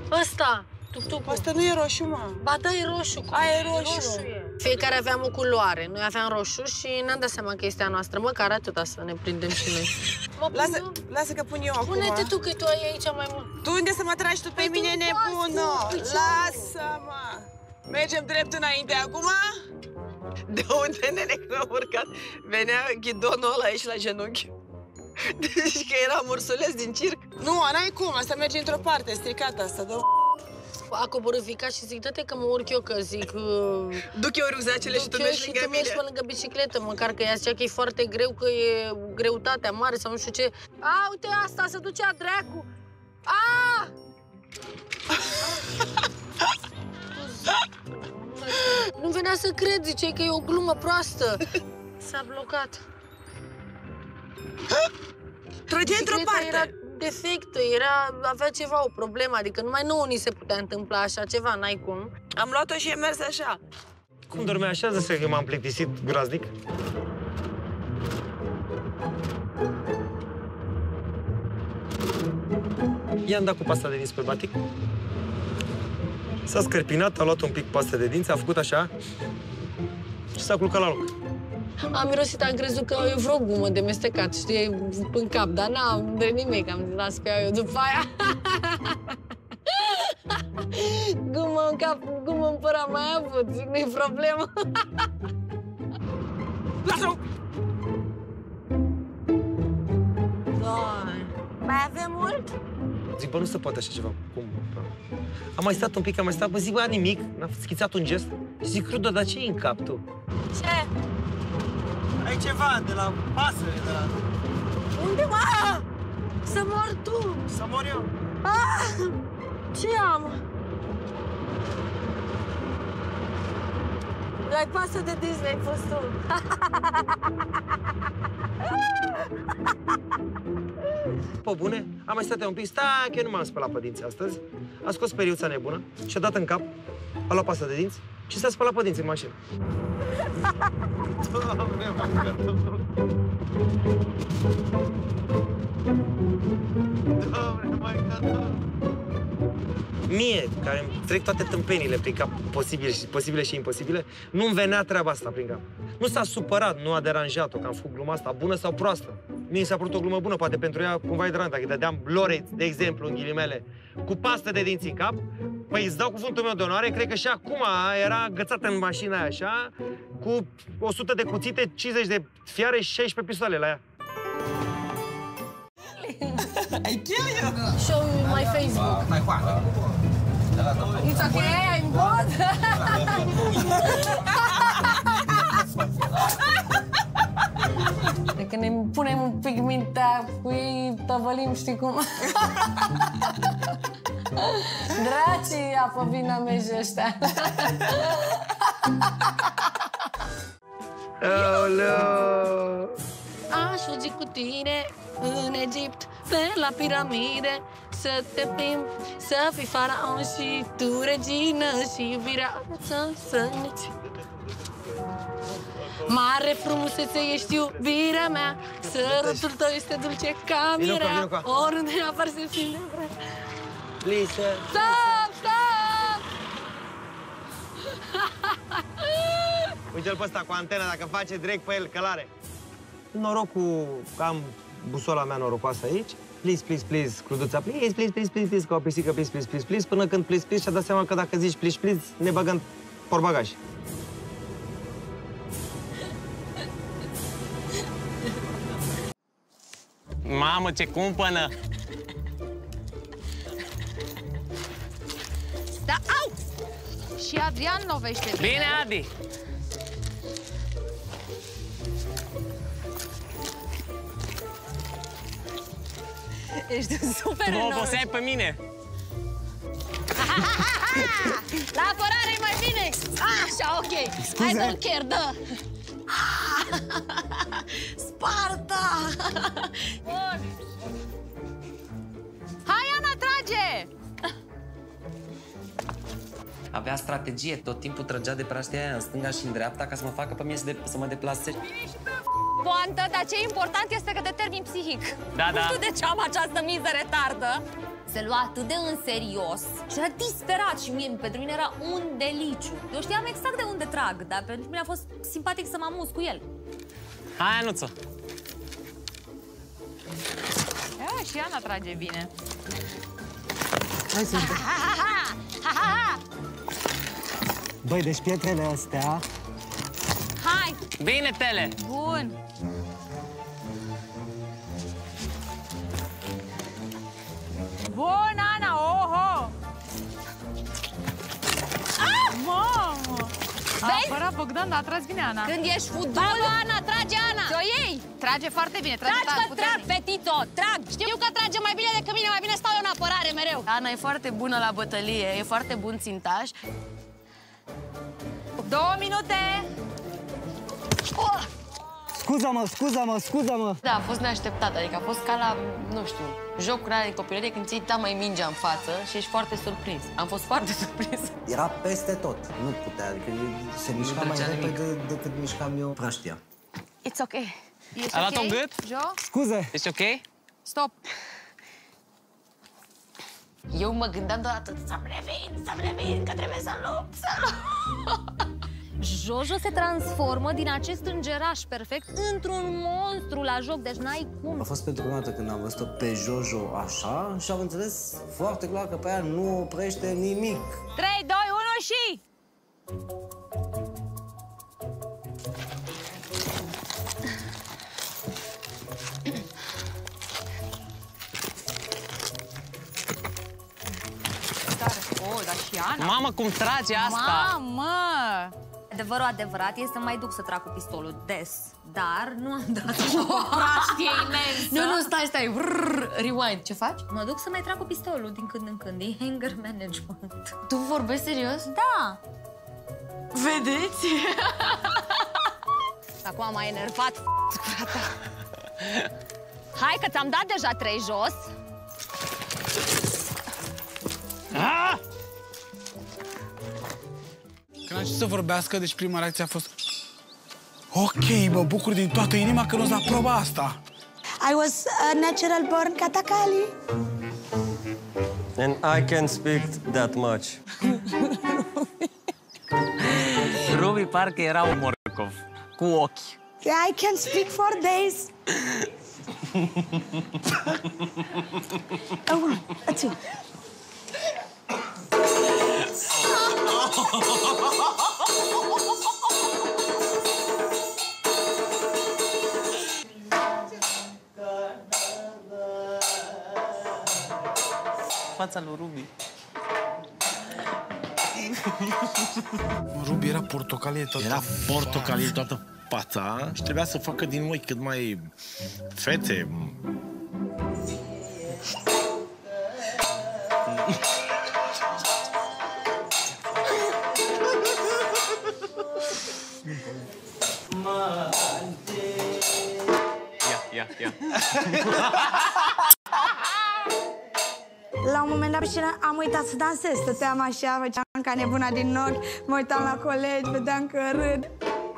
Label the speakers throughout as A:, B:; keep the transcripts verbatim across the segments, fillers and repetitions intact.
A: Ăsta, tuc-tucul.
B: Asta nu e roșu, mă.
A: Ba da, e roșu.
B: Aia e roșu.
A: roșu e. Fiecare aveam o culoare. Noi aveam roșu și ne-am dat seama că este a noastră. Măcar atâta să ne prindem și noi.
B: Lasă, lasă că pun eu acum.
A: Pune-te tu, că tu ai aici mai mult.
B: Tu unde să mă tragi tu pe păi mine, nebună? Lasă-mă! Mergem drept înainte acum? De unde, nene, că am urcat? Venea ghidonul ăla aici la genunchi. Deci că era ursuleț din circ. Nu, n-ai cum, asta merge într-o parte, stricată asta, dă.
A: A coborât Vica și zic, dă-te că mă urc eu, că zic...
B: Duc eu ruczacele și tu mergi lângă mine.
A: Duc eu și tu mergi pe lângă bicicletă, măcar că ea zicea că e foarte greu, că e greutatea mare sau nu știu ce. A, uite asta, se ducea dracu! A! Nu venea să cred, ziceai că e o glumă proastă. S-a blocat.
B: Trăgea într-o parte.
A: Era defectă, era, avea ceva, o problemă, adică numai nouă ni se putea întâmpla așa ceva, n-ai cum.
B: Am luat-o și e mers așa.
C: Cum dormea așa, zăse că m-am plictisit groaznic? I-am dat cu pasta de dinți pe batic. S-a scărpinat, a luat un pic pasta de dinți, a făcut așa și s-a culcat la loc.
A: Am mirosit, am crezut că e vreo gumă de mestecat, știi, în cap, dar n-am de nimic, am zis, las că iau eu după aia. Gumă în cap, gumă în păr am mai avut, zic, nu-i problemă.
B: Lasă-o!
A: Doamne, mai avem mult?
C: Zic, bă, nu se poate așa ceva. Cum? Am mai stat un pic, am mai stat, bă, zic, bă, nimic, n-am schițat un gest. Și zic, Rudă, dar ce-i în cap, tu?
A: Ce?
C: Ai ceva de la pasăre, de la...
A: Unde, mă? Să mor tu!
C: Să mor eu.
A: Ah! Ce am? Ai pasă de Disney, ai fost tu.
C: Pe bune, am mai stat un pic, stai, că eu nu m-am spălat pe dinți astăzi. A scos periuța nebună și-a dat în cap, a luat pasta de dinți și s-a spălat pe dinți în mașină. Doamne, mai Mie, care îmi trec toate tâmpenile prin cap, posibile și, posibile și imposibile, nu-mi venea treaba asta prin cap. Nu s-a supărat, nu a deranjat-o, că am făcut gluma asta, bună sau proastă. Mie s-a părut o glumă bună, poate pentru ea cumva e deranjat. Dacă dădeam Lorei, de exemplu, în ghilimele, cu pastă de dinți în cap, păi îți dau cuvântul meu de onoare, cred că și acum era agățată în mașina aia, așa, cu o sută de cuțite, cincizeci de fiare și șaisprezece pistoale la ea.
B: I kill you!
A: Show me my Facebook. It's okay, I'm good. Dacă ne punem un pic mintea cu ei, tăvălim, știi cum? Dracii apă vina mejii ăștia.
C: Aoleu!
A: Aș fugi cu tine în Egipt, pe la piramide, să te plimbi, să fii faraon și tu regină și iubirea să să nici. Mare frumusețe ești iubirea mea, sărutul tău este dulce ca mirea, oriunde apar se simte vrea.
C: Lisa!
A: Stop, stop!
C: Uite-l pe ăsta cu antena, dacă face direct pe el călare. Norocul că am busola mea norocoasă aici. Please, please, please, Cruduța, please, please, please, please, please, ca o pisică, please, please, please, please, până când please, please, și-a dat seama că dacă zici please, please, ne băgăm porbagaj.
D: Mamă, ce cumpănă!
E: Da, au! Și Adrian lovește.
D: Bine, Adi!
E: Ești un super
D: Tu
E: enorm.
D: mă oboseai pe mine!
E: La apărare e mai bine! Așa, ok. Hai, don't care, dă! Sparta! Bun. Hai, Ana, trage!
F: Avea strategie, tot timpul trăgea de praștia aia în stânga și în dreapta ca să mă facă pe mine să, de, să mă deplasez.
E: Poantă, dar ce important este că determin psihic.
D: Da,
E: nu
D: da.
E: știu de ce am această miză retardă. se lua atât de în serios și era disperat și mie, pentru mine era un deliciu. Eu știam exact de unde trag, dar pentru mine a fost simpatic să mă amuz cu el.
D: Hai, Anuță!
G: Ia, și Ana trage bine.
H: Hai să Băi, deci pietrele astea...
E: Hai!
D: Bine, Tele!
G: Bun! Bun, Ana! Oho! Ah! Mamă! A apărat Bogdan, dar a tras bine Ana.
E: Când ești fudul... Bravo, Ana! Trage, Ana! Ți-o iei!
G: Trage foarte bine, trage
E: Tragi
G: tare
E: că trag,
G: puternic.
E: fetițo! Trag! Știu că trage mai bine decât mine, mai bine stau eu în apărare mereu.
A: Ana e foarte bună la bătălie, e foarte bun țintaș.
G: Două minute!
E: Oh!
H: Scuza-mă, scuza-mă, scuza-mă!
A: Da, a fost neașteptat, adică a fost ca la, nu știu, jocul ăla de copilărie când ți-ai dat mai mingea în față și ești foarte surprins. Am fost foarte surprins.
H: Era peste tot, nu putea, adică se mișca mai
F: trecea
H: repede decât mișcam eu prăștia.
A: It's ok.
G: Ești
D: Ai luat-o
G: ok?
D: în gât?
G: Jo?
H: Scuze!
D: Ești ok?
G: Stop!
A: Eu mă gândeam deodată să-mi revin, să-mi revin, că trebuie să lupt, să lupt.
E: Jojo se transformă din acest îngeraș perfect într-un monstru la joc, deci n-ai cum.
H: A fost pentru prima dată când am văzut-o pe Jojo așa și am înțeles foarte clar că pe ea nu oprește nimic.
G: trei, doi, unu și... Oh, dar și Ana.
D: Mamă, cum trage asta!
G: Mamă!
E: Adevărul adevărat este să mai duc să trag cu pistolul des, dar nu am dat așa o praștie imensă.
A: Nu, nu, stai, stai, brrr, rewind, ce faci?
E: Mă duc să mai trag cu pistolul din când în când, e anger management.
A: Tu vorbești serios?
E: Da!
A: Vedeți?
E: Acum m-a enervat, curata. Hai că ți-am dat deja trei jos.
D: Ah!
I: Când am știut să vorbească, deci prima reacție a fost ok, mă bucur din toată inima că nu-ți la proba asta.
J: I was a natural born Katakali.
K: And I can speak that much.
D: Ruby parcă era un morcov, cu ochi.
J: I can speak for days. A one, a two.
D: Fața lui Ruby.
I: Ruby era portocalie toată.
L: Era portocalie toată fața și trebuia să facă din noi cât mai fețe.
D: Ia, ia, ia.
J: La un moment dat pe scenă am uitat să dansez. Stăteam așa, făceam ca nebuna din ochi, mă uitam la colegi, vedeam că râd.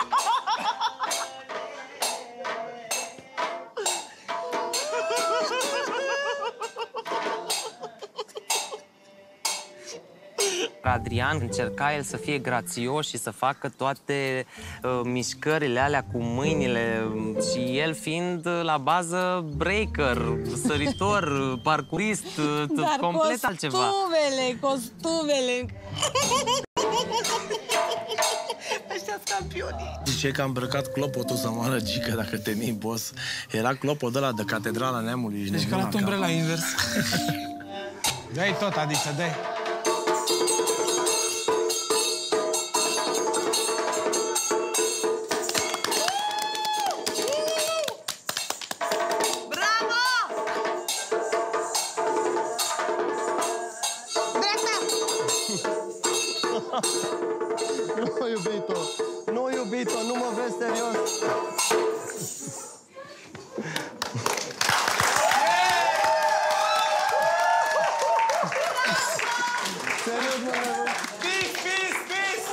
F: Adrian încerca el să fie grațios și să facă toate uh, mișcările alea cu mâinile și el fiind uh, la bază breaker, săritor, parcurist, uh, complet altceva.
J: costumele, costumele.
B: Ăștia-s campionii.
L: Zice că am îmbrăcat clopotul să moară gică dacă te mii, boss. Era clopot ăla de Catedrala Neamului.
I: Deci ca la tumbre la invers. Dai tot, Adiță, dai.
K: Nu, iubito, nu, iubito, nu mă vezi serios. Serios, mă rog.
I: Peace, peace, peace!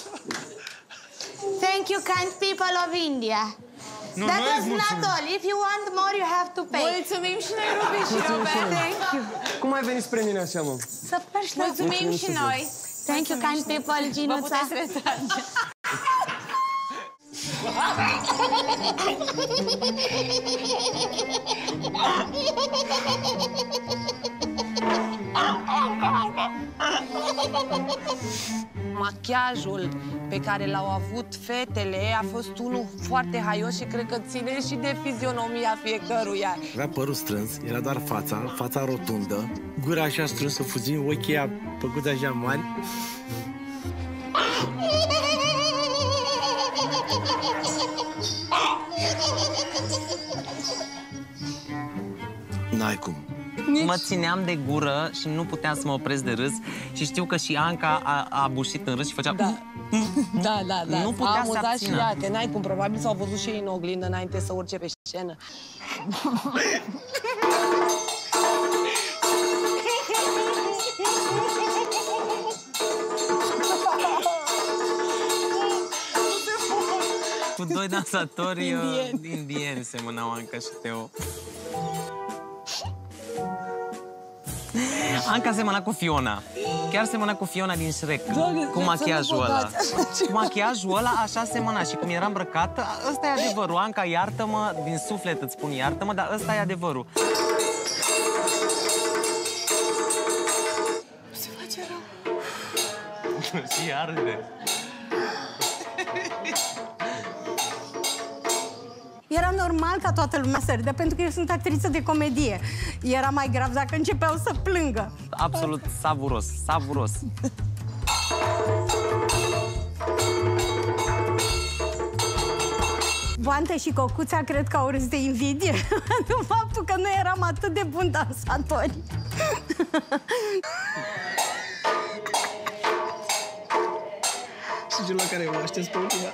J: Thank you, kind people of India.
I: Nu,
J: That
I: noi
J: was
I: îți
J: not
I: mulțumim.
J: all. If you want more, you have to pay.
A: Mulțumim și noi, Ruby și Robert.
J: Thank you.
K: Cum ai venit spre mine așa, mă?
J: Să pleci la...
G: Mulțumim și noi.
J: Thank you, kind people, Ginuța.
G: Vă puteți retrage.
B: Machiajul pe care l-au avut fetele a fost unul foarte haios și cred că ține și de fizionomia fiecăruia.
L: Avea părul strâns, era doar fața, fața rotundă, gura așa strânsă, fuzin, ochii a făcut așa mari. N-ai cum.
F: Nici... Mă țineam de gură și nu puteam să mă opresc de râs și știu că și Anca a, a bușit în râs și făcea...
B: Da, da, da, da.
F: Nu putea
B: a
F: să
B: amuzat și ea, că n-ai cum, probabil s-au văzut și ei în oglindă înainte să urce pe scenă.
F: Cu doi dansatori indieni, indieni semănau Anca și Teo. Anca semăna cu Fiona. Chiar semăna cu Fiona din Shrek. Doamne, cu machiajul ăla. Cu machiajul ăla așa semăna și cum era îmbrăcată, ăsta e adevărul. Anca, iartă-mă, din suflet îți spun iartă-mă, dar ăsta e adevărul.
B: Se face rău.
F: Și arde.
J: Era normal ca toată lumea să râdă, pentru că eu sunt actriță de comedie. Era mai grav dacă începeau să plângă.
F: Absolut savuros, savuros.
J: Boante și Cocuța cred că au râs de invidie pentru faptul că nu eram atât de buni dansatori.
K: Și la care mă aștept pe ultima.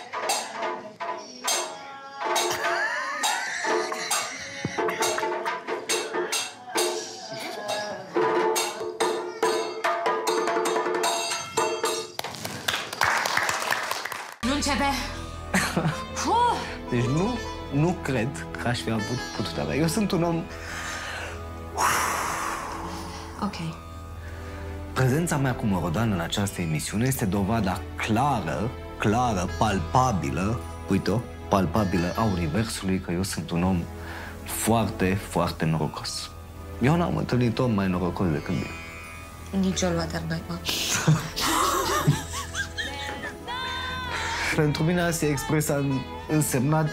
E: Începe.
H: Deci nu, nu cred că aș fi avut putut avea. Eu sunt un om...
E: Ok.
H: Prezența mea cu Morodan în această emisiune este dovada clară, clară, palpabilă, uite-o, palpabilă a universului că eu sunt un om foarte, foarte norocos. Eu n-am întâlnit om mai norocos decât mine.
E: Nici eu luat naiba.
H: Pentru mine Asia Express a însemnat...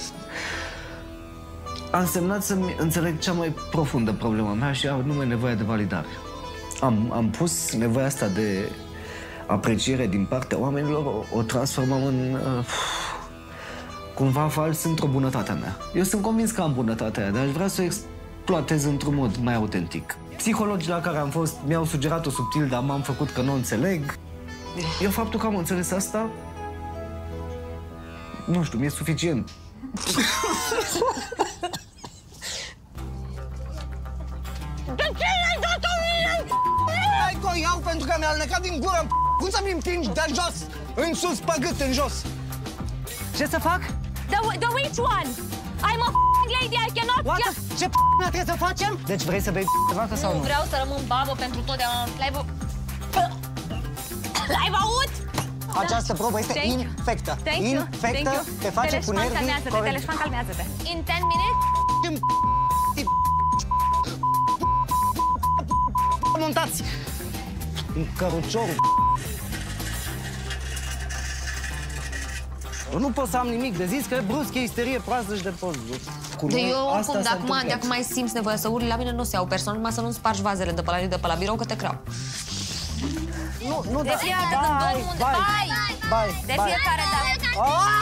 H: A însemnat să-mi înțeleg cea mai profundă problemă mea și anume nevoia de validare. Am, am pus nevoia asta de apreciere din partea oamenilor, o, o transformăm în... Uh, cumva fals într-o bunătate a mea. Eu sunt convins că am bunătatea aia, dar aș vrea să o exploatez într-un mod mai autentic. Psihologii la care am fost mi-au sugerat-o subtil, dar m-am făcut că nu o înțeleg. Eu faptul că am înțeles asta, nu știu, mi-e suficient.
B: De ce ai dat-o mie?
K: Hai că o iau pentru că mi-a alnecat din gură. Cum să-mi împingi de jos, în sus, pe gât, în jos? Ce să fac?
E: The, the which one? I'm a f***ing lady, I cannot...
K: What? Ce p***a trebuie să facem? Deci vrei să bei p***a sau nu?
E: Nu vreau să rămân babă pentru totdeauna. L-ai vă... L-ai văzut?
K: Această probă este
E: Thank you.
K: infectă.
E: Thank you.
K: Infectă,
E: Thank you.
K: te face cu nervii...
E: Teleșfan, teleșfan, calmează-te. In ten minutes?
K: Montați! Căruciorul. Eu nu pot să am nimic de zis, că e brusc, e isterie proastă și de post.
E: De eu oricum, de acum, de acum mai simți nevoia să urli la mine, nu se iau persoane, numai să nu spargi vazele de pe la, de pe la birou, că te creau.
K: Nu, nu,
E: de
K: da.
E: fiecare dată când dorm unde... Bai!
K: Bai!
E: De fiecare dată...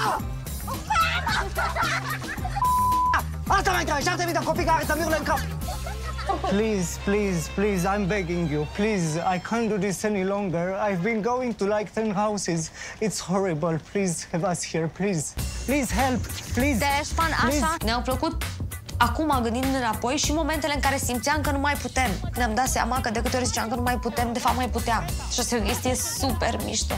K: Asta mai trebuie, șapte mii de copii care să-mi urle în cap!
M: Please, please, please, I'm begging you, please, I can't do this any longer. I've been going to like ten houses. It's horrible. Please have us here, please. Please help, please.
E: Teleșfan, așa, ne-au plăcut acum, gândind înapoi, și momentele în care simțeam că nu mai putem. Ne-am dat seama că de câte ori ziceam că nu mai putem, de fapt mai puteam. Și asta este super mișto.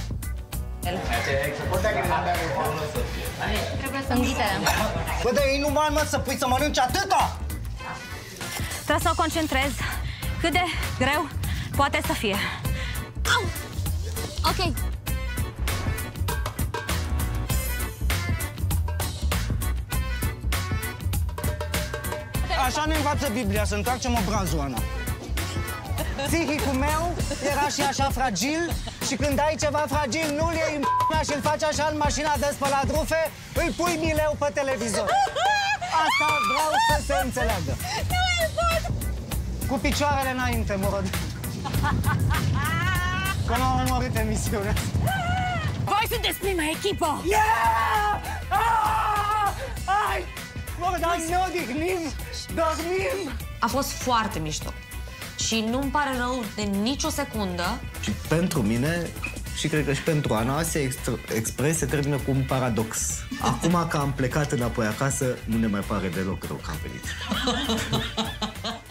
E: Trebuie să înghitere.
K: Bă, dar e inuman, mă, să pui să mănânci atâta!
E: Trebuie să o concentrez.
N: Cât de greu poate să fie. Au! Ok.
M: Așa ne învață Biblia, să întoarcem obrazul, Ana. Psihicul meu era și așa fragil și când ai ceva fragil, nu-l iei în p***a și-l faci așa în mașina de spălat rufe, îl pui mileu pe televizor. Asta vreau să se înțeleagă. Cu picioarele înainte, mă rog. Că m-am omorât emisiunea.
N: Voi sunteți prima echipă!
M: Yeah! Ah! Hai! Mă, dar ne odihnim, dormim!
E: A fost foarte mișto. Și nu-mi pare rău de nicio secundă.
H: Și pentru mine, și cred că și pentru Ana, Asia Express se termină cu un paradox. Acum că am plecat înapoi acasă, nu ne mai pare deloc rău că am venit.